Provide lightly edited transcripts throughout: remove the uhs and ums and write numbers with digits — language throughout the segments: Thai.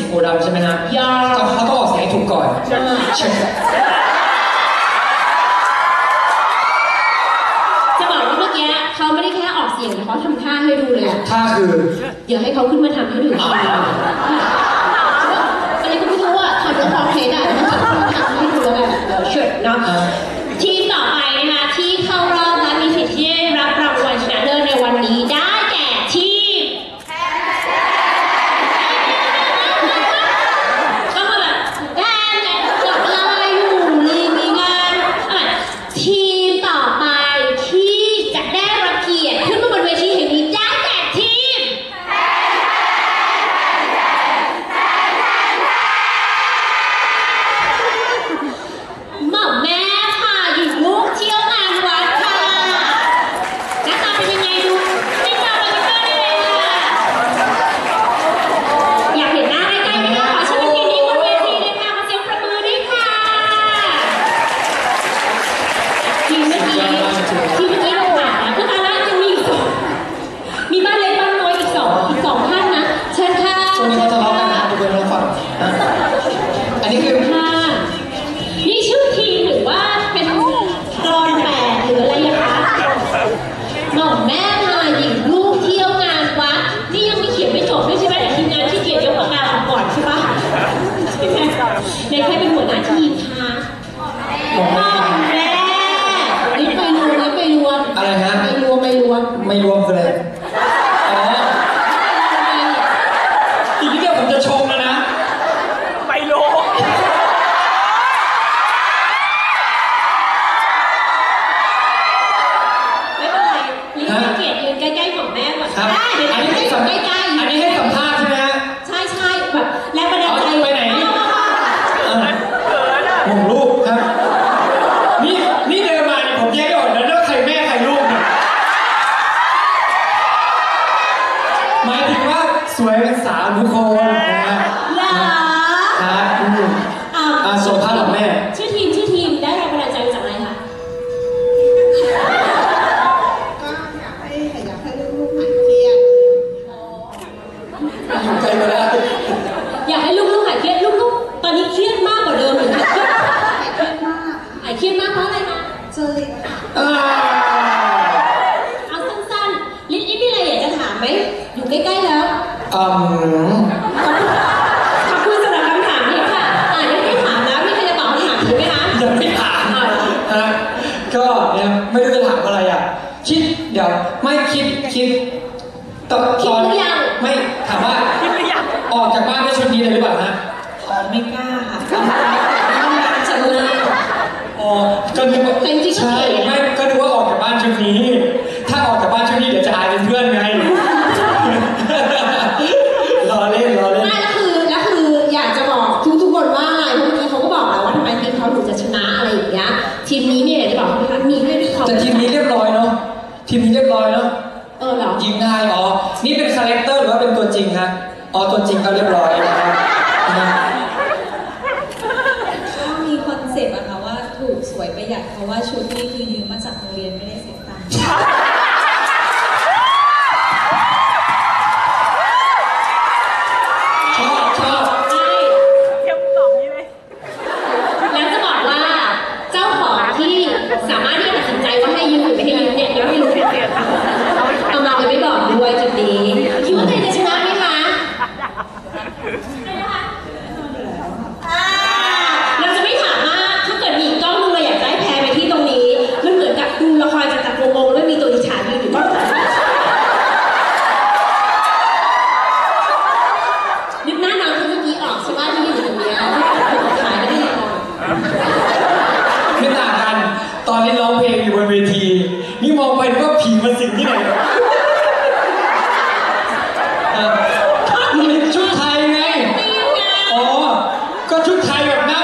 โคดำใช่ไหมฮะเขาต้องออกเสียงให้ถูกก่อนจะบอกว่าเมื่อกี้เขาไม่ได้แค่ออกเสียงแต่เขาทำท่าให้ดูเลยอะท่าคือเดี๋ยวให้เขาขึ้นมาทำให้ดูอะไรก็ไม่รู้อะทำแล้วพอเพลย์ได้ต้องทำให้ดูแล้วกันเชิญเนาะทีมต่อไปนะคะที่เข้ารอบและมีสิทธิ์ที่ได้รับรางวัลชนะเลิศในวันนี้ได้แก่ทีมก็มาแบบแดนกดไลน์อยู่เลยมีงานทีมต่อไปที่จะได้รับเกียรติขึ้นมาบนเวทีแห่งนี้ได้แก่ทีมหม่อมแม่ค่ะหญิงลูกเที่ยวงานวัดค่ะหน้าตาเป็นยังไงดูไม่ทราบมาที่บ้านได้เลยค่ะอยากเห็นหน้าใกล้ๆไหมคะขอเชิญทีมนี้บนเวทีเลยค่ะมาเสียงประมือด้วยค่ะทีมเมื่อกี้เราผ่านนะคือตอนแรกยังมีบ้านเล็กบ้านน้อยอีกสองท่านนะเชิญค่ะช่วงนี้เขาทะเลาะกันนะทุกคนลองฟังอันนี้คือค่ะนี่ชื่อทีมหรือว่าเป็นกรอนแปดหรืออะไรยังคะหม่อมแม่พาหญิงลูกเที่ยวงานวัดนี่ยังไม่เขียนไม่จบด้วยใช่ไหมแต่ทีมงานที่เกียรติยกปากกาออกก่อนใช่ปะใช่ไหมในใครเป็นหัวหน้าทีมคะหม่อมแม่นี่ไปรวมอะไรฮะไม่รวมคืออะไรอ๋ออีกนิดเดียวผมจะชมแล้วนะไปโลไม่เป็นไรลิงเกียรติยืนใกล้ๆของแม่ก่อนได้เดี๋ยวให้อยู่ใกล้ๆอันนี้ให้สัมภาษณ์ใช่ไหมฮะใช่แบบแรงบันดาลใจไปไหนผมลูกครับนี่เดินมาเนี่ยผมแยกไม่ออกนะว่าใครแม่ใครลูกเนี่ยหมายถึงว่าสวยเป็นสาวทุกคนนะครับส่งภาพของแม่ชื่อทีมได้แรงบันดาลใจจากอะไรคะอยากให้ลูกๆหายเครียดอยู่ใจมาแล้วอยากให้ลูกๆหายเครียดลูกๆตอนนี้เครียดมากกว่าเดิมหรือเครียดมากเพราะอะไรนะเจอเลยค่ะเอาสั้นๆลิมีอะไรอยากจะถามไหมอยู่ใกล้ๆแล้วขอบคุณสำหรับคำถามนี้ค่ะยังไม่ถามนะพี่ใครจะตอบคำถามถูกไหมคะยังไม่ถามก็เนี่ยไม่รู้จะถามอะไรอ่ะเดี๋ยวไม่คิดตอนไม่ถามว่าออกจากบ้านได้ชุดนี้เลยหรือเปล่าฮะไม่กล้าค่ะจะเลิกก็นึกว่าใช่ไม่ก็นึกว่าออกจากบ้านชุดนี้ถ้าออกจากบ้านชุดนี้เดี๋ยวจะอายเป็นเพื่อนไงรอเล่นไม่แล้วคืออยากจะบอกทุกคนว่าอะไรเพราะเมื่อกี้เขาก็บอกแล้วว่าทำไมทีมเขาถึงจะชนะอะไรอย่างเงี้ยทีมนี้เนี่ยจะบอกว่ามีด้วยเขาแต่ทีมนี้เรียบร้อยเนาะเหรอยิงได้นี่เป็นคาแรคเตอร์หรือว่าเป็นตัวจริงฮะตัวจริงเขาเรียบร้อยนะครับมีคอนเซ็ปต์อะค่ะว่าถูกสวยประหยัดเพราะว่าชุดนี้คือยืมมาจากโรงเรียนไม่ได้เสียตังค์ชอบเทียบตอบนี้เลยแล้วจะบอกว่าเจ้าของที่สามารถที่จะตัดสินใจว่าให้ยืมหรือไม่ให้ยืมเนี่ยยังไม่รู้เอามาไม่บอกด้วยจุดนี้คิดว่าใครจะชนะไหมคะเราจะไม่ถามว่าถ้าเกิดมีกล้องนึงเราอยากจะให้แพรไปที่ตรงนี้มันเหมือนกับดูละครจากวงแล้วมีตัวอิจฉายืนอยู่บ้างนึกหน้าน้องที่เมื่อกี้ออกใช่ไหมที่ยืนอยู่ตรงนี้ขายไม่ได้เลยไม่ต่างกันตอนนี้ร้องเพลงอยู่บนเวทีนี่มองไปว่าผีมันสิงที่ไหนชุดไทยไงก็ชุดไทยแบบนั่ง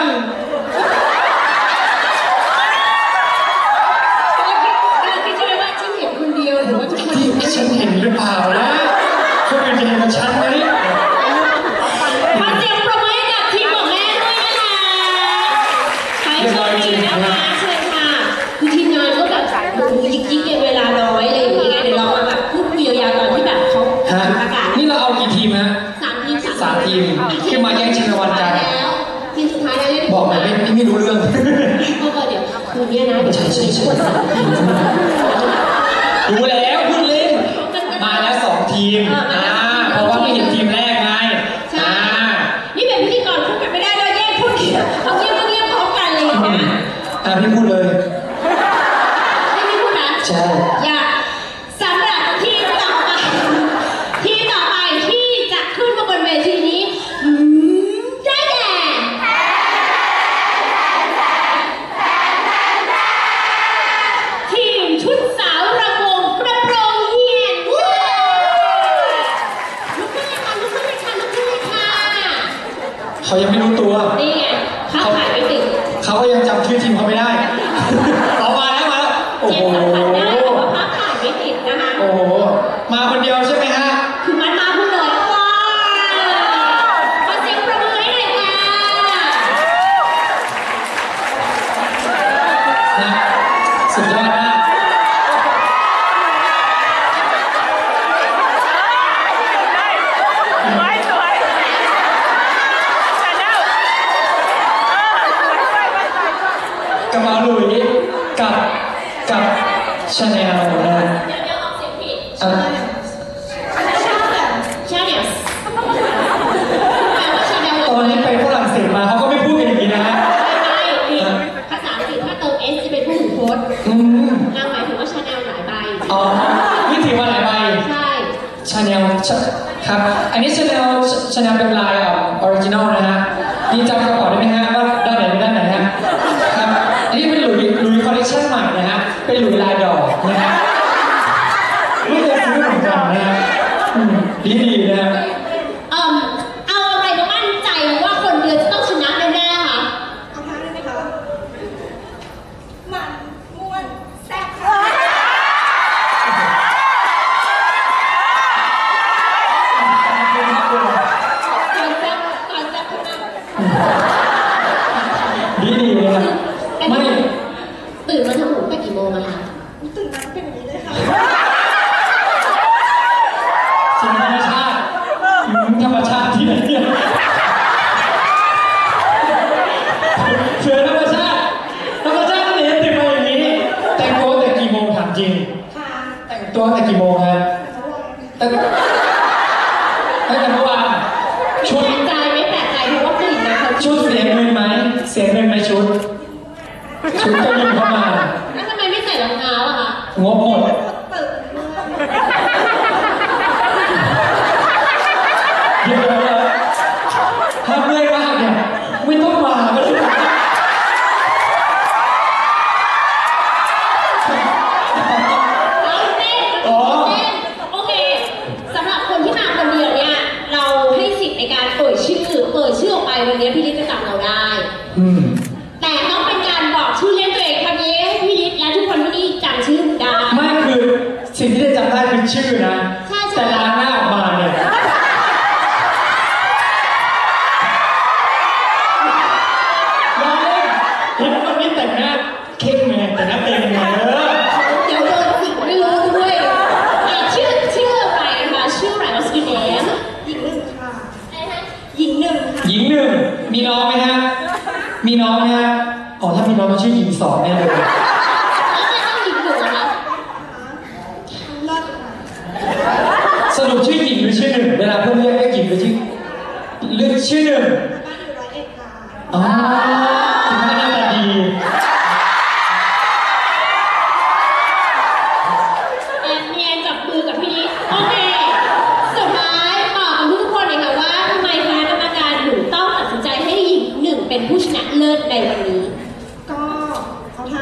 คิดใช่ไหมว่าฉันเห็นคนเดียวหรือว่าทุกคนที่ฉันเห็นหรือเปล่านะคนอื่นจะเห็นกับฉันไหมขอเสียงปรบมือให้กับทีมของแม่ด้วยนะคะใครโชคดีนะคะเชิญค่ะคือทีมงานก็แบบยิกๆเวลาน้อยอะไรอย่างเงี้ยเดี๋ยวเรามาแบบคืนนี้นะเดี๋ยวจะมีคนสั่งทีมมารู้แล้วพูดเล่นมาแล้ว2 ทีมเพราะว่าไม่เห็นทีมแรกไงใช่นี่เป็นพิธีกรพูดกันไม่ได้เลยแยกพูดเอาเงียบก็เงียบพร้อมกันเลยนะพี่พูดเลยให้พี่พูดนะใช่อย่าสำหรับทีมต่อไปที่จะขึ้นมาบนเวทีนี้ได้แก่ทีมชุดสาวระวงกระโปรงเฮียนลุกขึ้นเลยค่ะเขายังไม่รู้ตัวนี่ไงเขาขายไม่ติดเขาก็ยังจำชื่อทีมเขาไม่ได้เอามาแล้วโอ้โหภาพถ่ายไม่ติดนะคะโอ้โหมาคนเดียวใช่ไหมฮะคือมันมาคนเดียวว้าวขอเสียงประมือให้หน่อยค่ะนะสุดยอดมากกับมาลุยกับชาแนลนะเดี๋ยวออกเสียงผิดชาแนลตอนนี้ไปฝรั่งเศสมาเขาก็ไม่พูดกันอย่างนี้นะไม่ภาษาอังกฤษถ้าเติม S จะเป็นผู้ถูกโพสต์นางหมายถึงว่าชาแนลหลายใบอ๋อนี่ถือว่าหลายใบใช่ชาแนลครับอันนี้ชาแนลเป็นลายออริจินอลนะฮะนี่จำกระเป๋าได้ไหมฮะว่าด้านไหนเป็นด้านไหนฮะครับอันนี้เป็นหลุยคอลเลคชั่นใหม่นะฮะเป็นหลุยลายดอกนะฮะไม่เคยซื้อเหมือนกันนะฮะดีนะเอาอะไรมามั่นใจว่าคนเดียวจะต้องชนะแน่ๆค่ะเอาท่าได้ไหมคะมันม่วนแซ่บดีเลยครับไม่ตื่นมาทำหมูแต่กี่โมงอะคะตื่นมาเป็นอย่างนี้เลยค่ะธรรมชาติที่ไหนเนี่ยเสือธรรมชาติเนี่ยตื่นมาอย่างนี้แต่งตัวแต่กี่โมงถามจริงแต่งตัวแต่กี่โมงฮะตั้งแต่เมื่อวานชุดไม่แปลกใจเพราะว่าผู้หญิงนะเขาชุดเสียเงินไหมชุดก็ยิงเข้ามาแล้วทำไมไม่ใส่รองเท้าอะคะงบหมดเดี๋ยวถ้าเมื่อยมากเนี่ยไม่ต้องมาก็ได้โอเคสำหรับคนที่มาคนเดียวเนี่ยเราให้สิทธิ์ในการเอ่ยชื่อออกไปวันนี้พี่ลิศจะจำเราได้แต่ต้องเป็นการบอกชื่อเล่นตัวเองครั้งนี้พี่ลิศและทุกคนที่นี่จำชื่อได้ไม่คือสิ่งที่ได้จำได้คือชื่อนะแต่ล้างหน้าออกมาเนี่ยเห็นคนนี้แต่งหน้าเข้มไงแต่หน้าเป็นไงเดี๋ยวโดนสิไม่รู้ด้วยชื่ออะไรคะชื่ออะไรวะสกินเนมหญิงหนึ่งค่ะหญิงหนึ่งมีน้องไหมฮะอ๋อถ้ามีน้องมันชื่อหญิง2แน่เลยแล้วจะต้องหญิงหนึ่งนะคะสรุปชื่อหญิงหรือชื่อหนึ่งเวลาเพื่อนเรียกหญิงหรือชื่อหนึ่งบ้านอยู่101ค่ะอ๋อถึงหน้าตาดีเนียนจับมือกับพี่ลิศโอเคสุดท้ายบอกกับทุกคนเลยค่ะว่าทำไมคณะกรรมการถึงต้องตัดสินใจให้หญิงหนึ่งเป็นผู้ชนะเลิศในวันนี้ก็เอาท่า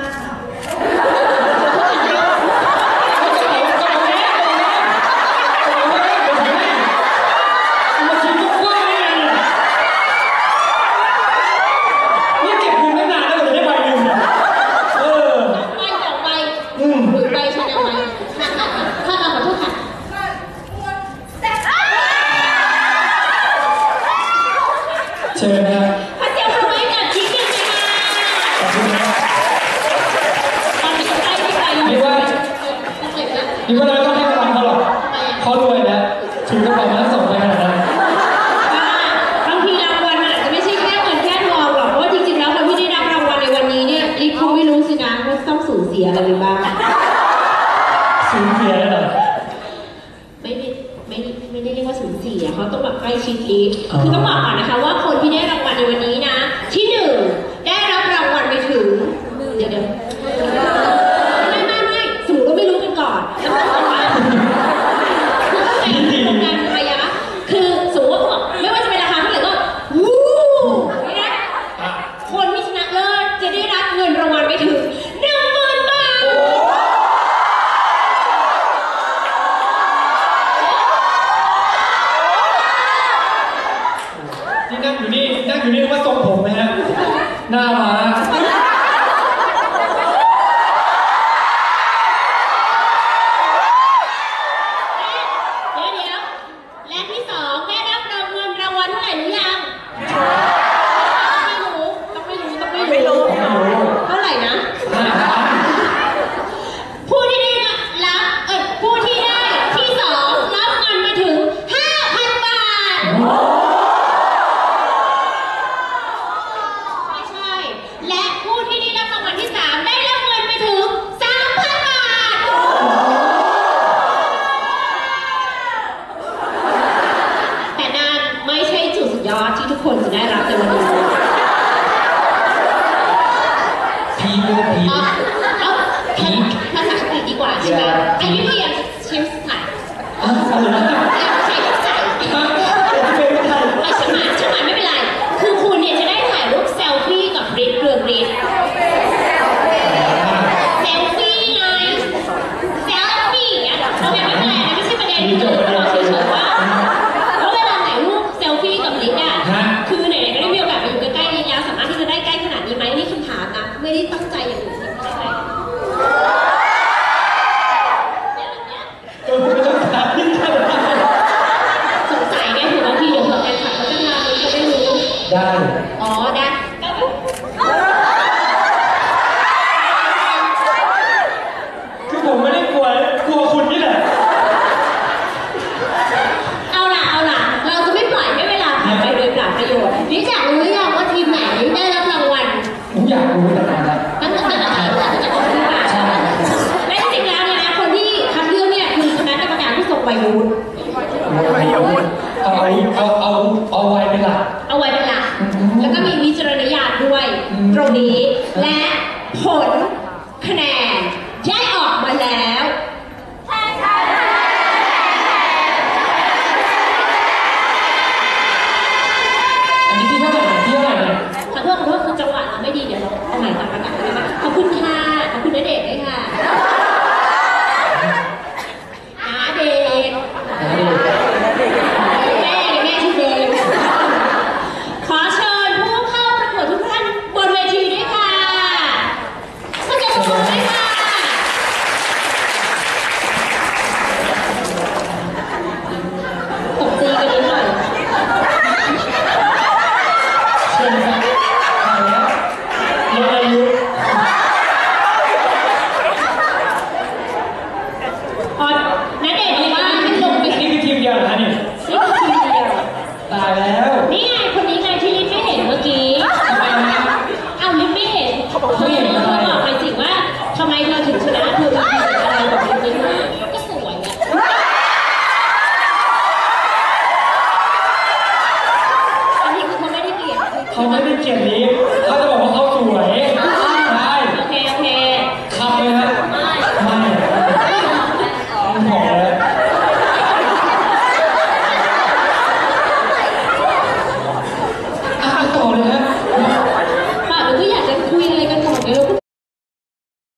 เชิญนะพระเจ้าทำไมจัดชิ้นหนึ่งเลยค่ะขอบคุณนะตอนนี้ใกล้ที่ไปนี่ว่าเราต้องให้กำลังเขาหรอกเขารวยแล้วถือกระเป๋ามาทั้ง2ใบขนาดนั้นบางทีรางวัลมันอาจจะไม่ใช่แค่เงินแค่ทองหรอกเพราะว่าจริงๆแล้วคนที่ได้รับรางวัลในวันนี้เนี่ยลิฟต์เขาไม่รู้สินะเสียอะไรไปบ้างสูญเสียแล้วเหรอไม่ได้เรียกว่าสูญเสียเขาต้องแบบใกล้ชิดอีกคือต้องบอกก่อนนะคะว่าคนที่ได้รางวัลในวันนี้นะที่หนึ่งได้รับรางวัลไปถึงเดี๋ยวไม่สมมติว่าไม่รู้กันก่อนแล้วก็บอกว่าคือเข้าใจโครงการอะไรอะคือสมมติว่าไม่ว่าจะเป็นราคาเท่าไหร่ก็วู้นี่นะคนที่ชนะเลิศจะได้รับเงินรางวัลไปถึง10,000 บาทนี่นั่งอยู่นี่ว่าทรงผมนะฮะหน้าม้าและที่สองได้รับรางวัลเท่าไหร่หรือยังต้องไม่รู้เท่าไหร่นะผู้ที่ได้ที่สองรับเงินมาถึง 5,000 บาทไม่ใช่และผู้ที่ได้รับรางวัลที่สามได้รับเงินไปถึง 3,000 บาทแต่นั่นไม่ใช่จุดสุดยอดที่ทุกคนจะได้รับในวันนี้เอาภาษาอังกฤษดีกว่าใช่ไหมอันนี้พี่อยากใช้ภาษาใช้ภาษาฉมานไม่เป็นไรคือคุณเนี่ยจะได้ถ่ายรูปเซลฟี่กับฤทธิ์เรืองฤทธิ์เซลฟี่ไงเซลฟี่เนี่ยเราแบบไม่เป็นไรนะไม่ใช่ประเด็นที่เราเฉยๆว่าเพราะเวลาถ่ายรูปเซลฟี่กับฤทธิ์อ่ะคือไหนๆก็ได้มีโอกาสไปอยู่ใกล้ๆระยะสามารถที่จะได้ใกล้ขนาดนี้ไหมนี่คำถามนะไม่ได้ตั้งใจอย่างอื่นใช่ไหมสงสัยไงถึงบางทีเดี๋ยวเผื่อแฟนคลับเขาจะทำก็ไม่รู้ได้อ๋อได้ก็แบบคือผมไม่ได้กลัวคุณนี่แหละเอาล่ะเราจะไม่ปล่อยให้เวลาผ่านไปโดยเปล่าประโยชน์นี่อยากรู้หรือยังว่าทีมไหนได้รับรางวัลผมอยากรู้แต่นานแล้วตั้งแต่ออกขึ้นมาและจริงๆแล้วเนี่ยนะคนที่คัดเลือกเนี่ยคือคณะกรรมการผู้ทรงวัยวุฒิเอาไว้เป็นหลักแล้วก็มีวิจารณญาณด้วยตรงนี้และผลคะแนนได้ออกมาแล้วอันนี้ที่เท่าไหร่เนี่ยขอโทษคือจังหวะเราไม่ดีเดี๋ยวเราเอาใหม่ก่อนได้ไหมขอบคุณค่ะขอบคุณณเดชน์ด้วยค่ะณเดชน์แม่ชื่อเดชขอเชิญผู้เข้าประกวดทุกท่านบนเวทีด้วยค่ะขอเชิญทุกคนด้วยค่ะตบตีกันนิดหน่อยเชิญครับอายุณเดชน์บอกว่าให้ลงไปนี่คือทีมเดียวนะนี่นี่คือทีมเดียวตายแล้วนี่ไงคนนี้ไงที่ลิฟไม่เห็นเมื่อกี้เอาลิฟไม่เห็นเขาเห็นแล้วเขาบอกไปสิว่าทำไมเธอถึงชนะเธอมีอะไรแบบนี้ก็สวยอ่ะอันนี้คือเขาไม่ได้เกลียดลิฟ